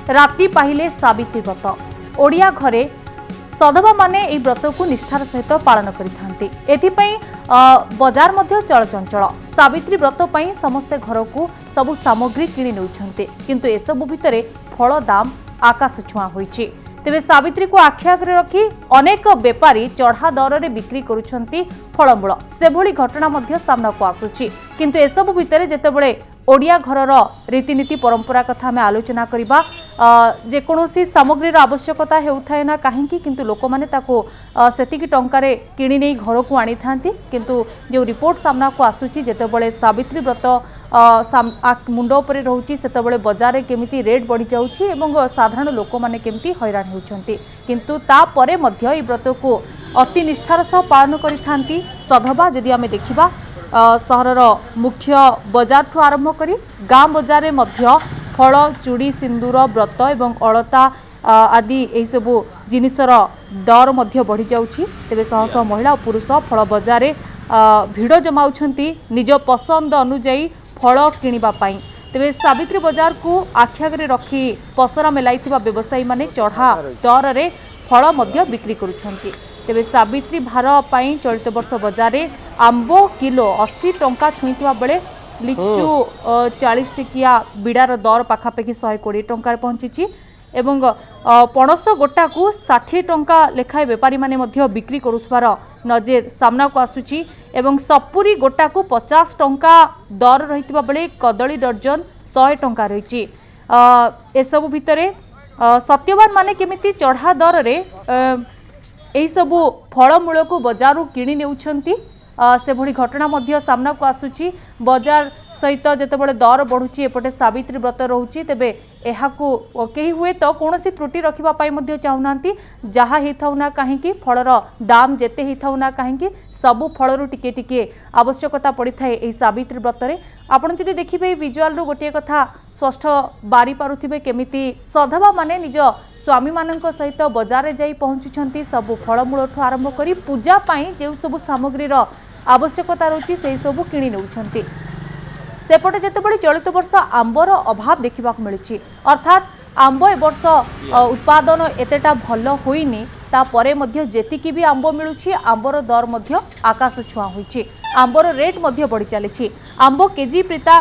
राति पाहिले सावित्री व्रत ओडिया घरे सधवा माने এই व्रत को निष्ठार सहित पालन करिथांती। एथिपई बाजार मध्य चलचंचल सावित्री व्रत पई समस्त घर को सबु सामग्री किणी नउछन्ते किंतु एसबु भितरे फल दाम आकाश छुआ होईछि। तेबे सावित्री को आखि आगे रखी अनेक बेपारी चढ़ा दर में बिक्री करुछन्ती फलमूल से भली घटना मध्य सामना को आसुछि। किंतु एसबु भितरे जेतेबेले ओडिया घरर रीतिनीति परंपरा कथा आम आलोचना करबा जेकोसी सामग्री आवश्यकता हेउथाय ना कहीं किंतु लोक माने ताको सेतिकी टंकारे किणी नै घर को आनी थांती। किंतु जो रिपोर्ट सामना को आसुछि जेतेबेले सावित्री व्रत मुंड उपरे रहउछि सेतेबेले बाजार केमिति रेट बढ़ी जाउछि एवं साधारण लोक माने केमिति हैरान हेउछन्ती। किंतु ता परे मध्य ई व्रत को अति निष्ठार सह पालन करिथांती। सधवा जदि आमे देखिबा सहरर मुख्य बाजार ठू आरंभ करी गाँ बाजार मध्य फल चूड़ी सिंदूर व्रत एवं अलता आदि यही सबू जिनिसर दर मध्य बढ़ी जाउछि। तेबे शह शह महिला और पुरुष फल बाजार भिड़ जमाउछन्ती निज पसंद अनुଯାयी फल किनिबा पाई। तेबे सावित्री बाजार को आखिआगे रखी पसरा मेलाइथिबा व्यवसायी माने चढ़ा दर रे फल मध्य बिक्री करुछन्ती। तेबे सावित्री भार पाई चलित वर्ष बाजार आंबो किलो 80 टंका छुईथिबा बेले लिचु 40 टिकिया बिड़ार दर पाखापाखि 120 टंकार पहुंची एवं पणस गोटा को 60 टंका लेखाए बेपारी माने मध्य बिक्री करुथबार नजर सामना को आसुची एवं सपुरी गोटा को 50 टंका दर रहितबा बेले कदली दर्जन 100 टंका रहिची। एसबु भितरे सत्यवान माने केमिति चढ़ा दर रे एही सबु फलमूल को बाजार किणी नेउछन्ती से भली घटना मध्य सामना को आसुची। बाजार सहित जेतेबेले दर बढ़ुची एपटे सावित्री व्रत रहउची तेबे एहाकू केही हुए तो कोनोसी त्रुटि रखिबा पाई मध्य चाहुनांती। जहा हेथाउ ना काहेकि फलर दाम जेते हेथाउ ना काहेकि सबु फलरु टिके टिके आवश्यकता पड़ी थाए एही सावित्री व्रत रे। आपण जदि देखिबे विजुअल रु गोटे कथा स्पष्ट बारी पारुथिबे केमिति सधवा माने निज स्वामी मानक सहित बाजार जाई पहुंचुछन्ती सबु फलमूल ठू आरंभ करी पूजा पाई जे सबु सामग्रीर आवश्यकता रही से सबु किणी नउछन्ती। सेपटे जेतेबेले चलित वर्ष आंबर अभाव देखा मिली अर्थात आंब ए वर्ष उत्पादन एतेटा भल होइनी तापरे मध्य जेतिकी भी आंब मिलुछि आंबर दर मध्य आकाश छुआ होइछि। आंबर रेट मध्य बढ़ी चली आंब केजी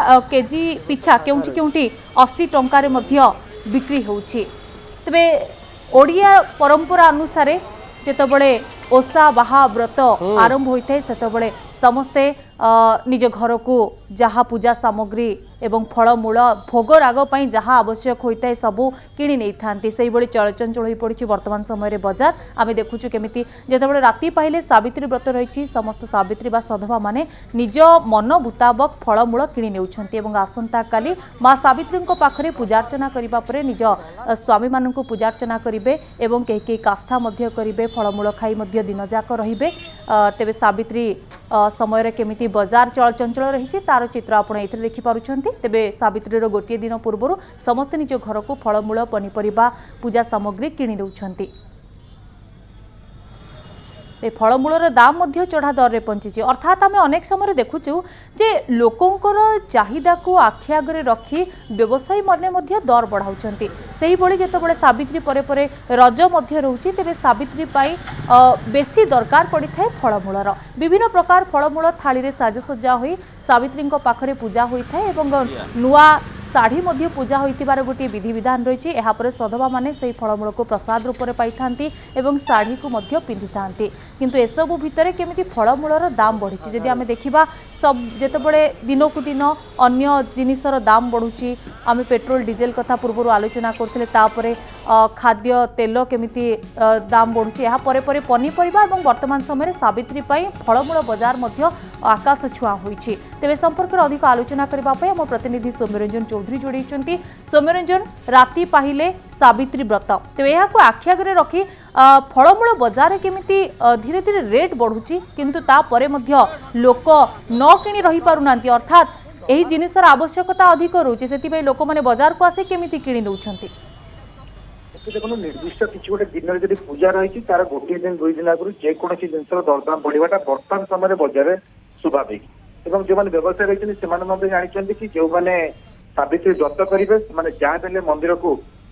पिछा केउंठी केउंठी 80 टंकार मध्य बिक्री होउछि। तबे ओडिया परंपरा अनुसार जेतेबेले ओसा बाहा व्रत आरंभ होइथाय सेतेबेले समस्ते निज घर को जहा पूजा सामग्री एवं फलमूल भोग राग पई जहा आवश्यक होता है सबू किणी नहीं थांती। से भली चलचंचल हो पड़ी वर्तमान समय बाजार आम देखुचु केमिति जेतेबेले राति पाइले सावित्री व्रत रही समस्त सावित्री बा सधवा माने निज मन मुताबक फलमूल किणी नेउछन्ती एवं आसंता काली माँ सावित्री पाखरे पूजार्चना करिबा परे निज स्वामी मानकु पूजार्चना करिवे एवं केही केही काष्ठा मध्य करिवे फलमूल खाई मध्य दिन जाक रहिबे। तेबे सावित्री समय केमिति बाजार चलचंचल रही तार चित्र आपण एथिरे देखि पारुछन्ती। तेबे सावित्रीर गोटे दिन पूर्व समस्त निज घर को फलमूल पनीपरिबा पूजा सामग्री किणी नेउछन्ती। फलमूलर दाम मध्य चढ़ा दर रे पहुंची अर्थात आम अनेक समय देखुचु जे लोकंकर चाहिदा को आखि आगे रखी व्यवसायी माने मध्य दर बढ़ाउछन्ती। सेही भली जेतेबेले सावित्री परे परे रज मध्य रहउची तेबे सावित्री पाई बेसी दरकार पड़ी थाए फलमूलर विभिन्न प्रकार फलमूल थाली रे साजसज्जा होई सावित्री पाखरे पूजा होई थाए एवं नुआ शाढ़ी मध्य पूजा होइतिबार गोटे विधि विधान रही है। सधवा माने से फलमूल को प्रसाद रूप में पाई थांती एवं शाढ़ी को मध्य पिंधि थांती। किंतु एसबु भितर केमिति फलमूलर दाम बढ़ी जदि आमे देखिबा सब जेतेबेले दिन को दिन अन्य जिनिसर दाम बढ़ुची आम पेट्रोल डीजेल कथा पूर्व आलोचना करथिले तापरे खाद्य तेल केमिति दाम बढ़ुची या परे परे पनीपरिबा एवं वर्तमान समय सावित्री पाई फलमूल बाजार मध्य आकाश छुआ होईछि। तेबे संपर्क अधिक आलोचना करबा पई हम प्रतिनिधि सौम्यरंजन चौधरी जोड़ीचंती। सौम्यरंजन राति पाहिले सावित्री व्रत तेबे या को आखि आगे रखी फलमूल बाजार केमिति धीरे धीरे रेट बढ़ुची किंतु ता परे मध्य लोक न किणी रही पारुनांती अर्थात एही जिनिसर आवश्यकता अधिक रहउची सेति लोक माने बाजार को आसे केमिति किणी नउछंती। देखो निर्दिष्ट किसी गोटे दिन जब पूजा रही तार गोटे दिन दुई दिन आगु जेकोसी जिनसर दरदाम बढ़ाटा बर्तमान समय बाजार स्वाभाविक और जो मैंने व्यवसाय रही जानते कि जो मैंने सावित्री व्रत करेंगे जहाँ मंदिर को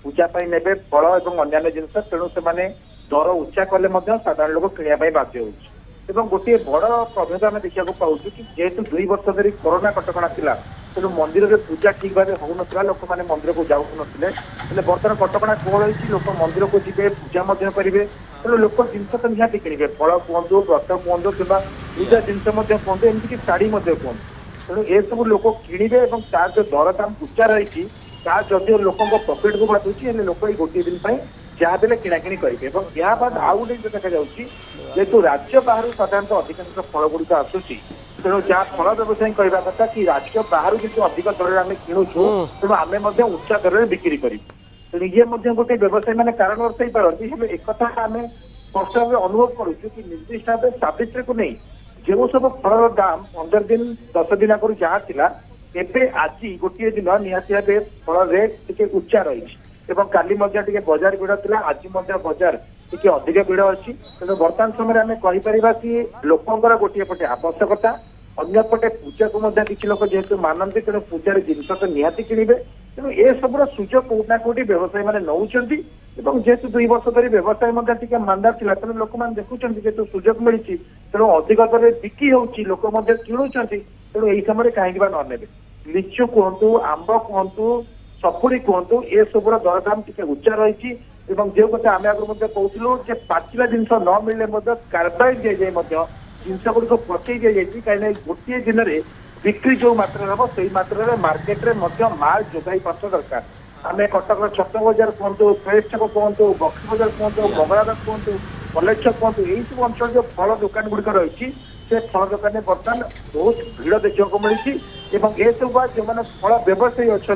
पूजा नेबे फल और अन्य जिनस तेणु से दर उच्चा कले साधारण लोक किणा बाध्य होउछि एवं गोटे बड़ प्रभेद आम देखा पाऊँ कि जेहेतु 2 वर्ष धरी कोरोना कटका था तेणु मंदिर में पूजा ठीक भाव हो ना लोक मैंने मंदिर को जाऊ ना बर्तमान कटका कोल होती लोक मंदिर को जी पूजा करेंगे तेणु लोक जिनस तो निहाती किणवे फल कहतु व्रत कहतु कि पूजा जिनस कहतु एमती शाढ़ी कहतु तेणु ये सब लोक किणवे तार जो दर दाम उच्चा रही जदि लोक प्रफिट को बाधुची लोक ये गोटे दिन जहाँ भी किणाकिणी करेंगे या बाद आउ गोटे देखा जेहेतु राज्य बाहर साधारणतः अधिकांश फल गुड़िक आसूसी तेणु जहाँ फल व्यवसायी कहवा कथा कि राज्य बाहर जो अधिक दर आम किणुचु तेणु आम उच्चा दर में बिक्री करूँ तेणु ये गोटे व्यवसायी मैंने कारण दर्शाई पारती एक आम स्पष्ट भाव अनुभव करुचु कि निर्दिष्ट भाव सावित्री को नहीं जो सब फल दाम 15 दिन 10 दिन आगुरी जहाँ था एवं आज गोटे दिन निहाती भाव फल रेट टी उच्चा रही काली टे बजार भिड़ था आज बजार टी अधिक भिड़ अच्छी तेणु बर्तमान समय आम कहीपर कि लोकंर गोटे पटे आवश्यकता अन्य पटे पूजा को किसी लोग जेहेतु मानते तेणु पूजार जिनस तो निहाती किणवे तेणु ए सबूर सुजोग कोना कोटी व्यवसायी मैंने नौ जेहेतु 2 वर्ष धरी व्यवसाय टी मांदार था तेणु लोक मैंने देखुं जेहेतु सुजोग मिली तेणु अधिक दर बिक्री होती लोक किणुंट तेणु यही समय कहीं न ने लिचु कहतु आंब कहतु सपुरी कहतु ए सबूर दरदाम टी उच्चा रही जो कथा आम आगे कहूँ पाचिला जिन न मिले कार्बाइड दी जाए जिनस गुड़िक पचई दी जाए कहीं गोटे दिन में बिक्री जो मात्रा हम से मात्रा मार्केट में माल जोगाई पार्थ दरकार आम कटक छक बजार कहतु फ्रेश छक कहतु बक्सी बजार कहतु मंगलादास कहतु कलेज छक कहतु यही सब अंचल जो फल दुकान गुड़िक रही से फल दुकान में बर्तमान बहुत भिड़ देखा मिली ये सब जो मैंने फल व्यवसायी अच्छा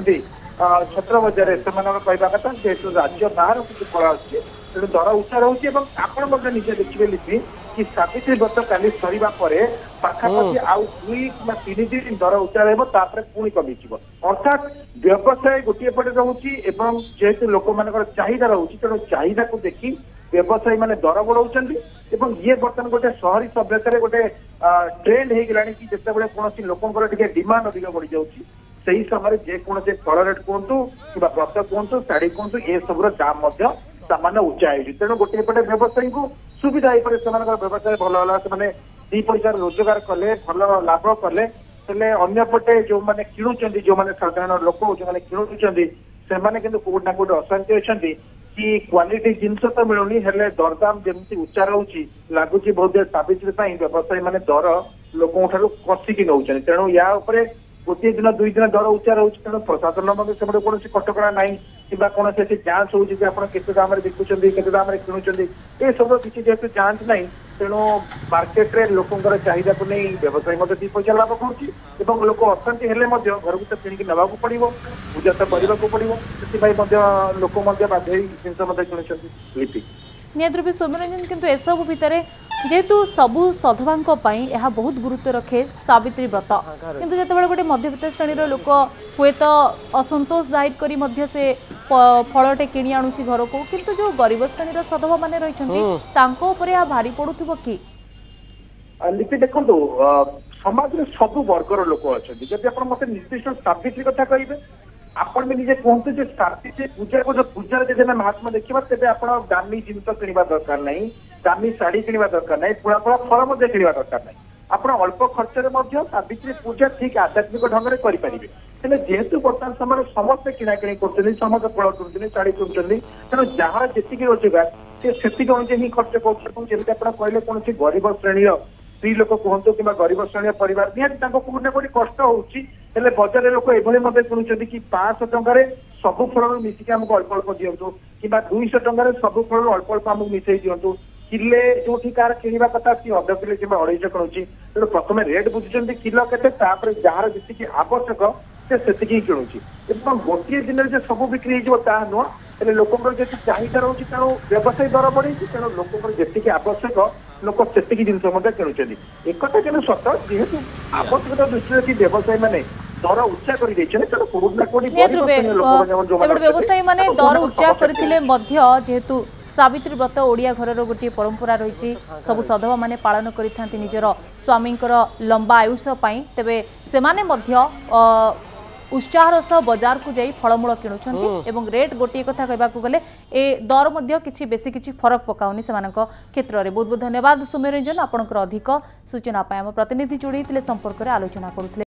छत्र बजार से कहवा कथा जेहेतु राज्य बाहर किसी फल आते तेणु दर उच्चा रोचे आपड़ निजे देखिए लिपि कि सावित्री व्रत काली सरीबा परे पाखापाखि आउ 2 कि 3 दिन दर उच्चा रहा पुणी कमी अर्थात व्यवसाय गोटे पटे रोचे जेहेतु लोक मान चाहिदा रोचे तेणु चाहिदा को देखी व्यवसायी मैंने दर बढ़ाऊँ ये बर्तमान गोटे शहरी सभ्यतार गोटे ट्रेंड हो गला कि जिते कौन लोकर डिमांड अधिक बढ़ी जाऊँगी सही समय जेकोसी फल रेट कहतु कि व्रत कहतु शाढ़ी कहतु ये सबूर दाम सामान्य उच्चा हो तेणु गोटे पटे व्यवसायी को सुविधा हो पारे व्यवसाय भल है दी पैसा रोजगार कले भल लाभ कले अन्य पटे जो मैंने किणुंट जो मैंने साधारण लोक जो मैंने किणुंट से कौटना कौट अशांति अच्छा कि क्वालिटी जिनस तो मिलूनी हेले दरदाम जमी उच्चा रोचे लगुच बहुत सावित्री व्यवसायी मैंने दर लोक कषिकी नौ तेणु या गोटे दिन 2 दिन दर उच्चा रोचे तेणु प्रशासन से कौन कटका ना कि कौन से जांच होते दाम बिकुंट के दाम किणुंट ये सब किसी जेहतु जांच ना तेणु मार्केट रे लोकंर चाहिदा को नहीं व्यवसायी 2 पैसा लाभ करुँच लोक अशांति हेले घर को किणिकी नवा पड़ो पूजा तो करने को पड़ो से लोक बाध्य जिनस किणुंट लिपि निहत रूपे सौम्यरंजन किंतु एसबू भितर जेहेतु सबू सधवा यह बहुत गुरुत्व रखे सावित्री व्रत किंतु जिते गोटे मध्यवित्त श्रेणी लोक हुए तो असंतोष जाहिर करी से फलटे किणी आणुची घर को किंतु जो गरीब श्रेणी सधवा मैंने रही भारी पड़ुव कि लिपि देखो समाज में सब वर्गर लोक अच्छा जब आप मत निर्दिष्ट सावित्री कथा कहे आपण भी निजे कहतु जो सावित्री पूजा को जो पूजार जब महात्मा देखा तेज आप दामी जिनस किणवा दरकार नहीं दामी शाढ़ी किणवा दरकार नहीं पुड़ा पुड़ा फल किणवा दरकार नहीं आप अल्प खर्च सावित्री पूजा ठीक आध्यात्मिक ढंग से करेंगे जेहेतु बर्तमान समय समस्ते किणाकिणी कर समस्त फल किणुच्च शाढ़ी किणुच्च तेणु जहाँ जी रोजगार से अनुजाई ही खर्च करते कहले कौन गरीब श्रेणी स्त्री लोक कहतु कि गरीब श्रेणी परिवार निहती कौटना कौटी कष्ट होची बजार लोक एभली किणुच्च कि 500 टकर सब फल मिसिक आमको अल्प अल्प दिंतु कि 200 टकर सब फल अल्प अल्प आमको मिसई दिंतु किले जो कार किणवा कथा सी अध किले कि 250 किणुची तेणु प्रथम रेट बुझुं किलो के जार जी आवश्यक से ही किणुची गोटे दिन में सब बिक्री हो नुह लोकर जी चाहिदा रोचे तेणु व्यवसायी दर बढ़े तेणु लोकर जी आवश्यक लोक से जिन किणुच्च एक क्या सत जेहेतु आवश्यकता दृष्टि रखी व्यवसायी मैंने दर उच्चा कर व्यवसायी मैंने दर उच्चा करते सावित्री व्रत ओडिया घर गोटे परंपरा रही सबु सधवा माने पालन करिथांती निजर स्वामींकर लंबा आयुष तेबे सेमाने मध्य उत्साहर सह बाजार को जाई फलमूल किणुछंती एवं रेट गोटे कथा कहबाकू गले ए दर मध्य किछि बेसी किछि फरक पकाउनी सेमानक क्षेत्र रे। बहुत बहुत धन्यवाद सौम्यरंजन आपनकर अधिक सूचना पाए हम प्रतिनिधि जोड़ी संपर्क में आलोचना करुଥିଲେ।